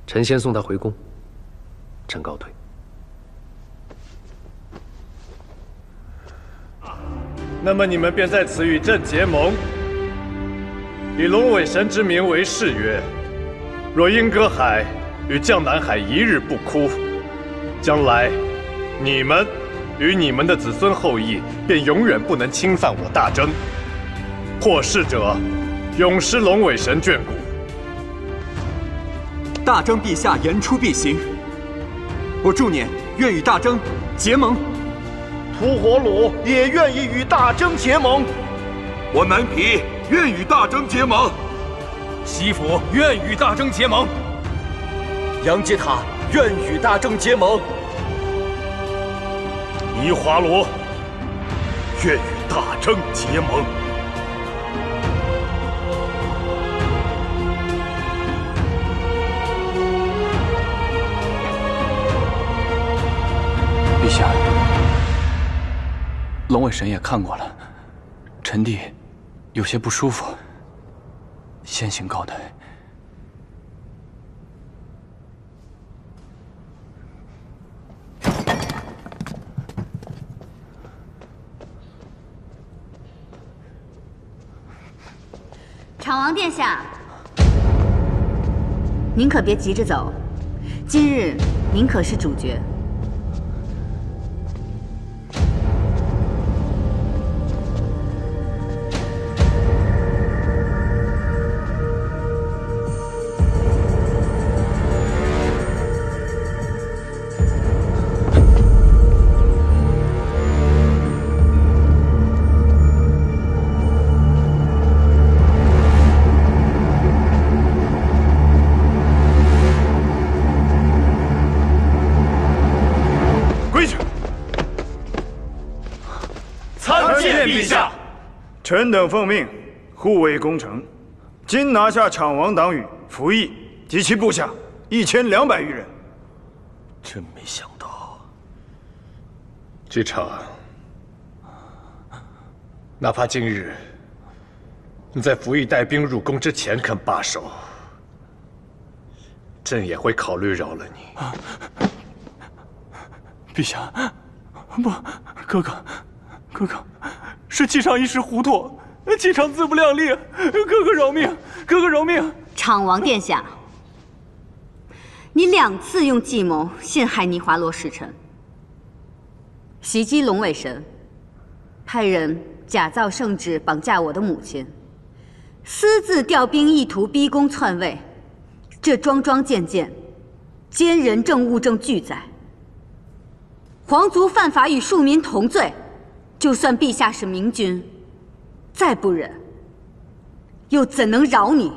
臣先送他回宫。臣告退。 那么你们便在此与朕结盟，以龙尾神之名为誓约。若英歌海与江南海一日不枯，将来你们与你们的子孙后裔便永远不能侵犯我大征。破誓者，永失龙尾神眷顾。 大征陛下言出必行，我祝念愿与大征结盟。 吐火虏也愿意与大征结盟。 我南皮愿与大征结盟。 西府愿与大征结盟。 杨阶塔愿与大征结盟。 尼华罗愿与大征结盟。 陛下，龙尾神也看过了，臣弟有些不舒服，先行告退。 昶王殿下，您可别急着走，今日您可是主角。 臣等奉命护卫宫城，今拿下昶王党羽、服役及其部下1200余人。 真没想到， 这场哪怕今日你在服役带兵入宫之前肯罢手，朕也会考虑饶了你。 陛下，不，哥哥，是姬昌一时糊涂，姬昌自不量力，哥哥饶命，哥哥饶命！ 昶王殿下，你2次用计谋陷害尼华罗使臣，袭击龙尾神，派人假造圣旨绑架我的母亲，私自调兵意图逼宫篡位，这桩桩件件，奸人证物证俱在。皇族犯法与庶民同罪，就算陛下是明君，再不忍，又怎能饶你？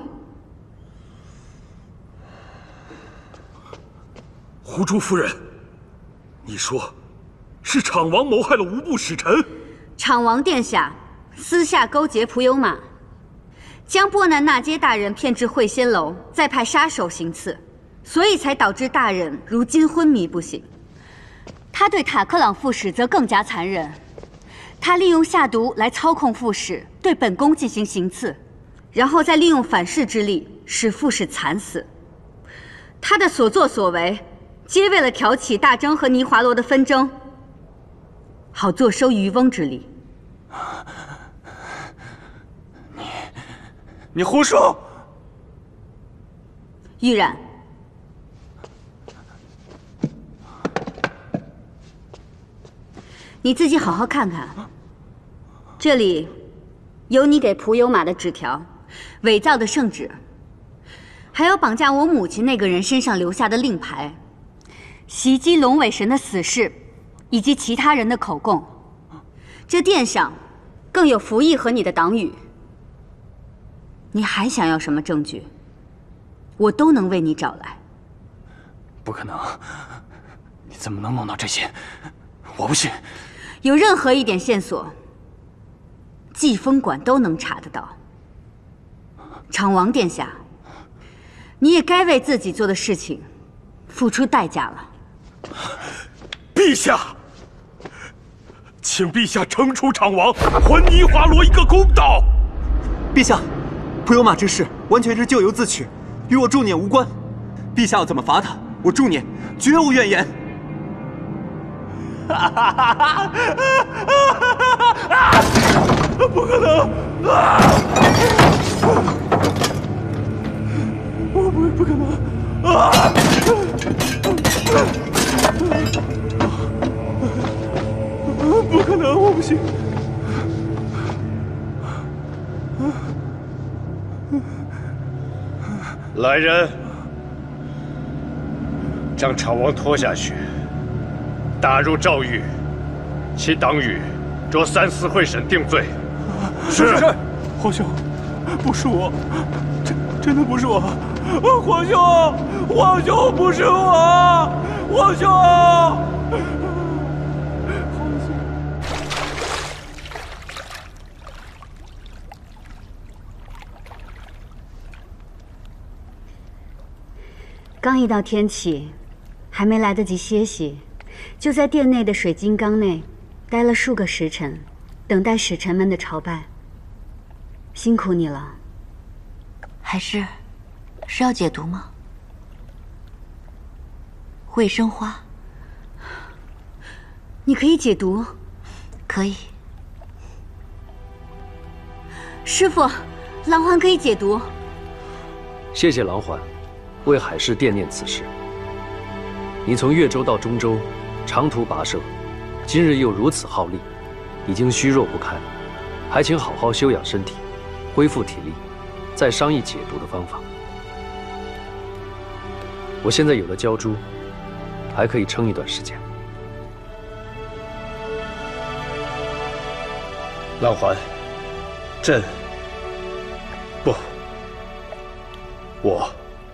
胡珠夫人，你说是昶王谋害了无部使臣？ 昶王殿下私下勾结蒲有马，将波南那阶大人骗至会仙楼，再派杀手行刺，所以才导致大人如今昏迷不醒。他对塔克朗副使则更加残忍，他利用下毒来操控副使，对本宫进行行刺，然后再利用反噬之力使副使惨死。他的所作所为，皆为了挑起大征和尼华罗的纷争，好坐收渔翁之利。 你胡说！ 玉冉，你自己好好看看，这里有你给蒲有马的纸条，伪造的圣旨，还有绑架我母亲那个人身上留下的令牌，袭击龙尾神的死事，以及其他人的口供。这殿上更有服役和你的党羽。你还想要什么证据？我都能为你找来。 不可能！你怎么能弄到这些？我不信。 有任何一点线索，季风馆都能查得到。昶王殿下，你也该为自己做的事情付出代价了。 陛下，请陛下惩处昶王，还尼华罗一个公道。 陛下，蒲有马之事完全是咎由自取，与我助念无关。 陛下要怎么罚他，我助你，绝无怨言。不可能！不可能！不可能！我不行！ 来人，将昶王拖下去，打入诏狱，其党羽着三司会审定罪。 是。皇兄，不是我，真的不是我。皇兄，不是我，皇兄。 刚一到天启，还没来得及歇息，就在殿内的水晶缸内待了数个时辰，等待使臣们的朝拜。辛苦你了。 是要解毒吗？卫生花， 你可以解毒？ 可以。 师父，郎环可以解毒。 谢谢郎环。为海市惦念此事。你从越州到中州，长途跋涉，今日又如此耗力，已经虚弱不堪，还请好好休养身体，恢复体力，再商议解毒的方法。我现在有了鲛珠，还可以撑一段时间。 郎环，我。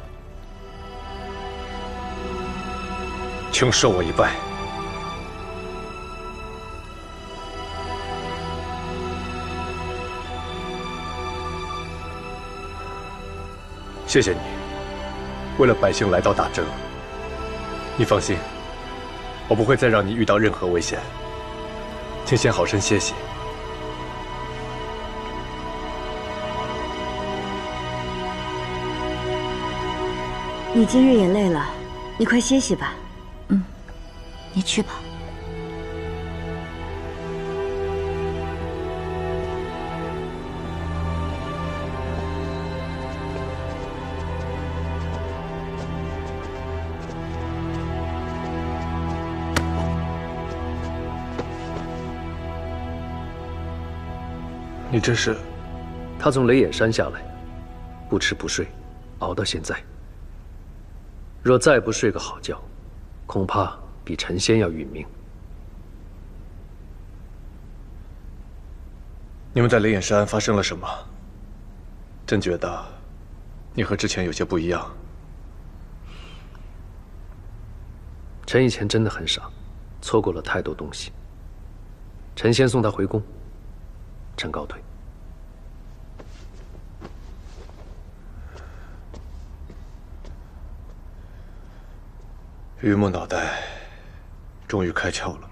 请受我一拜。谢谢你，为了百姓来到大征。你放心，我不会再让你遇到任何危险。请先好生歇息。 你今日也累了，你快歇息吧。 你去吧。 你这是？ 他从雷眼山下来，不吃不睡，熬到现在。若再不睡个好觉，恐怕比陈仙要殒命。 你们在雷眼山发生了什么？朕觉得你和之前有些不一样。 臣以前真的很傻，错过了太多东西。臣先送他回宫，臣告退。 榆木脑袋终于开窍了。